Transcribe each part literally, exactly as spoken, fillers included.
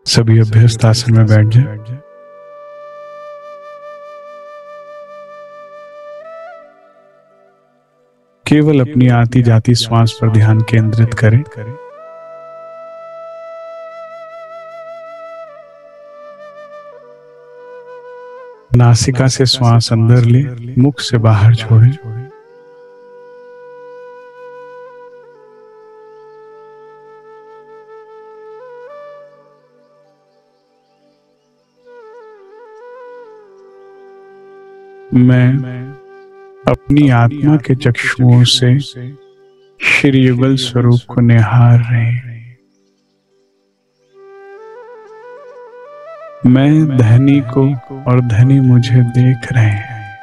सभी अभ्यस्त आसन में बैठ जाए। केवल अपनी आती जाती श्वास पर ध्यान केंद्रित करें। नासिका से श्वास अंदर ले, मुख से बाहर छोड़ें। मैं अपनी आत्मा के चक्षुओं से श्री युगल स्वरूप को निहार रहे हैं। मैं धनी को और धनी मुझे देख रहे हैं।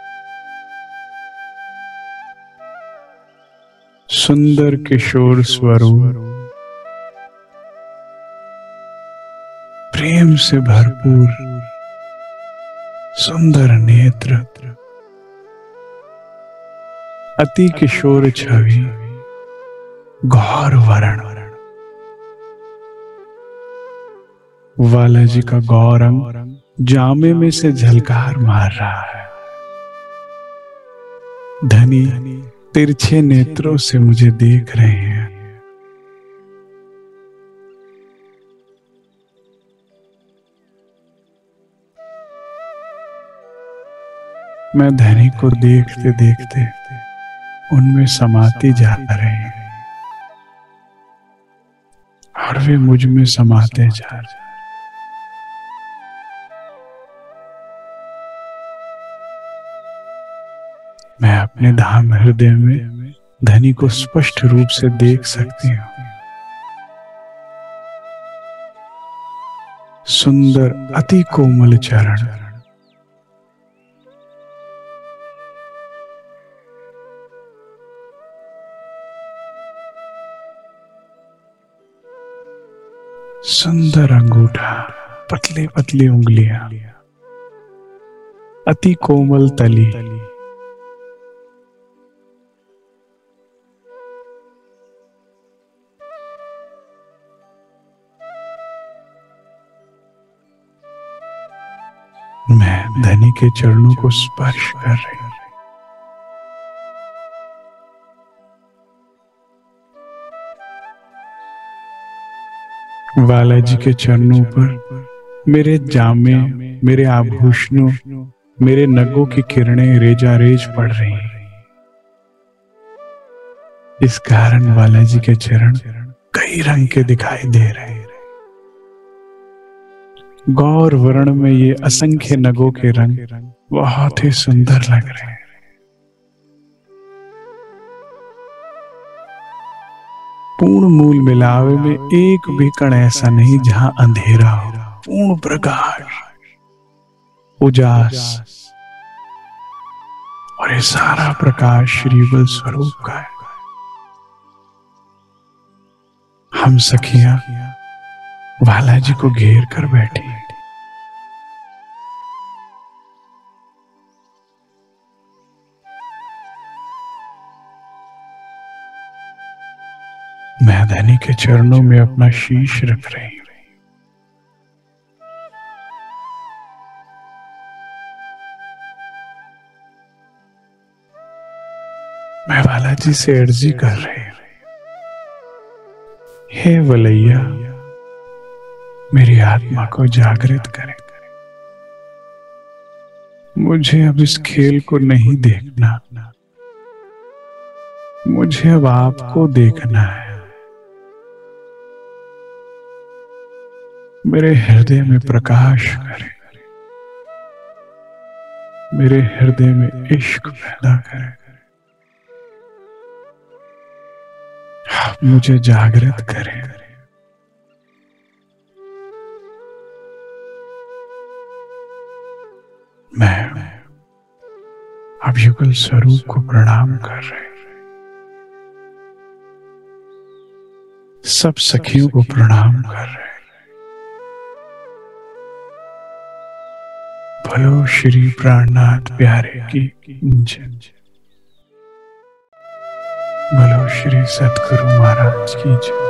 सुंदर किशोर स्वरूप, प्रेम से भरपूर सुंदर नेत्र, अति किशोर छवि, गौर वर्ण। बालाजी का गौरंग जामे में से झलकार मार रहा है। धनी तिरछे नेत्रों से मुझे देख रहे हैं। मैं धनी को देखते देखते उनमें समाती जा रहे हैं और वे मुझ में समाते जा रहे हैं। मैं अपने धाम हृदय में धनी को स्पष्ट रूप से देख सकती हूँ। सुंदर अति कोमल चरण, सुंदर अंगूठा, पतली पतली उंगलियां, अति कोमल तली, मैं धनी के चरणों को स्पर्श कर रही हूं। बालाजी के चरणों पर मेरे जामे, मेरे आभूषणों, मेरे नगों की किरणें रेजा रेज पड़ रही हैं। इस कारण बालाजी के चरण कई रंग के दिखाई दे रहे हैं। गौर वर्ण में ये असंख्य नगों के रंग बहुत ही सुंदर लग रहे हैं। पूर्ण मूल मिलावे में एक भी कण ऐसा नहीं जहां अंधेरा हो। पूर्ण प्रकाश, उजास, और ये सारा प्रकाश श्री युगल स्वरूप का है। हम सखियां बालाजी को घेर कर बैठी। मैं धनी के चरणों में अपना शीश रख रही हूं। मैं बालाजी से अर्जी कर रही हूं, हे वलैया, मेरी आत्मा को जागृत करें। मुझे अब इस खेल को नहीं देखना, मुझे अब आपको देखना है। मेरे हृदय में प्रकाश करें, मेरे हृदय में इश्क पैदा करें। मुझे जागृत करें। मैं अब युगल स्वरूप को प्रणाम कर रहे हैं। सब सखियों को प्रणाम कर रहे हैं। बोलो श्री प्राणनाथ प्यारे की जय। बोलो श्री सतगुरु महाराज की जय।